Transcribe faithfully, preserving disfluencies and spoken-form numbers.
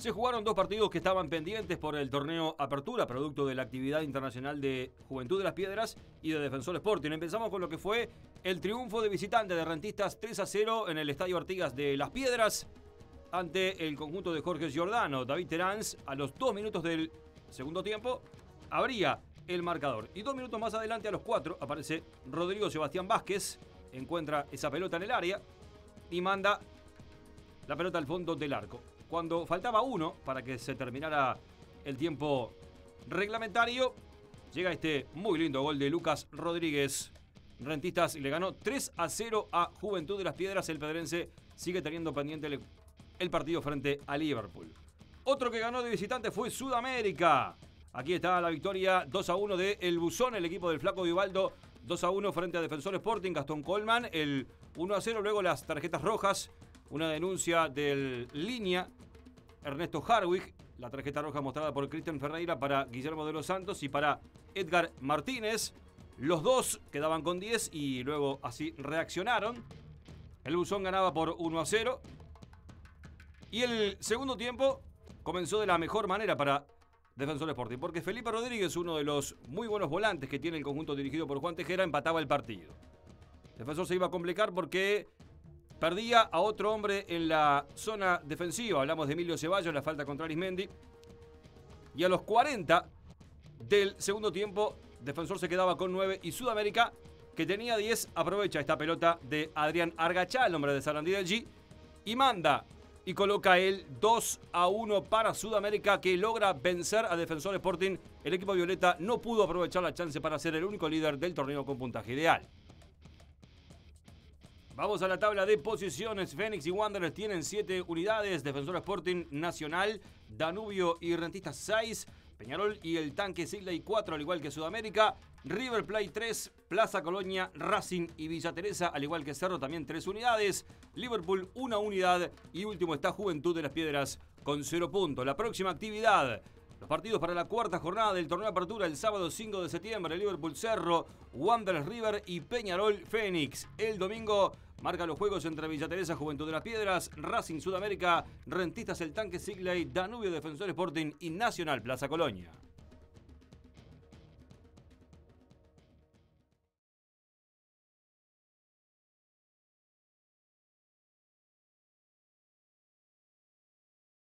Se jugaron dos partidos que estaban pendientes por el torneo Apertura, producto de la actividad internacional de Juventud de las Piedras y de Defensor Sporting. Empezamos con lo que fue el triunfo de visitante de Rentistas tres a cero en el Estadio Artigas de Las Piedras ante el conjunto de Jorge Giordano. David Teráns, a los dos minutos del segundo tiempo, abría el marcador. Y dos minutos más adelante, a los cuatro, aparece Rodrigo Sebastián Vázquez, encuentra esa pelota en el área y manda la pelota al fondo del arco. Cuando faltaba uno para que se terminara el tiempo reglamentario, llega este muy lindo gol de Lucas Rodríguez. Rentistas le ganó tres a cero a Juventud de las Piedras. El pedrense sigue teniendo pendiente el, el partido frente a Liverpool. Otro que ganó de visitante fue Sudamérica. Aquí está la victoria dos a uno de El Buzón, el equipo del Flaco Vivaldo. dos a uno frente a Defensor Sporting, Gastón Coleman. El uno a cero, luego las tarjetas rojas. Una denuncia del Línea, Ernesto Harwig, la tarjeta roja mostrada por Cristian Ferreira para Guillermo de los Santos y para Edgar Martínez. Los dos quedaban con diez y luego así reaccionaron. El Buzón ganaba por uno a cero. Y el segundo tiempo comenzó de la mejor manera para Defensor Sporting, porque Felipe Rodríguez, uno de los muy buenos volantes que tiene el conjunto dirigido por Juan Tejera, empataba el partido. Defensor se iba a complicar porque perdía a otro hombre en la zona defensiva. Hablamos de Emilio Ceballos, la falta contra Arismendi. Y a los cuarenta del segundo tiempo, Defensor se quedaba con nueve y Sudamérica, que tenía diez, aprovecha esta pelota de Adrián Argachá, el hombre de Sarandí del G, y manda y coloca el dos a uno para Sudamérica, que logra vencer a Defensor Sporting. El equipo violeta no pudo aprovechar la chance para ser el único líder del torneo con puntaje ideal. Vamos a la tabla de posiciones. Fénix y Wanderers tienen siete unidades. Defensor Sporting, Nacional, Danubio y Rentistas seis. Peñarol y el Tanque Sigley cuatro, al igual que Sudamérica. River Plate tres. Plaza Colonia, Racing y Villa Teresa, al igual que Cerro, también tres unidades. Liverpool, una unidad. Y último está Juventud de las Piedras con cero puntos. La próxima actividad: los partidos para la cuarta jornada del torneo de apertura el sábado cinco de septiembre, Liverpool Cerro, Wanderers River y Peñarol Fénix. El domingo marca los juegos entre Villa Teresa, Juventud de las Piedras, Racing Sudamérica, Rentistas el Tanque Sigley, Danubio Defensor Sporting y Nacional Plaza Colonia.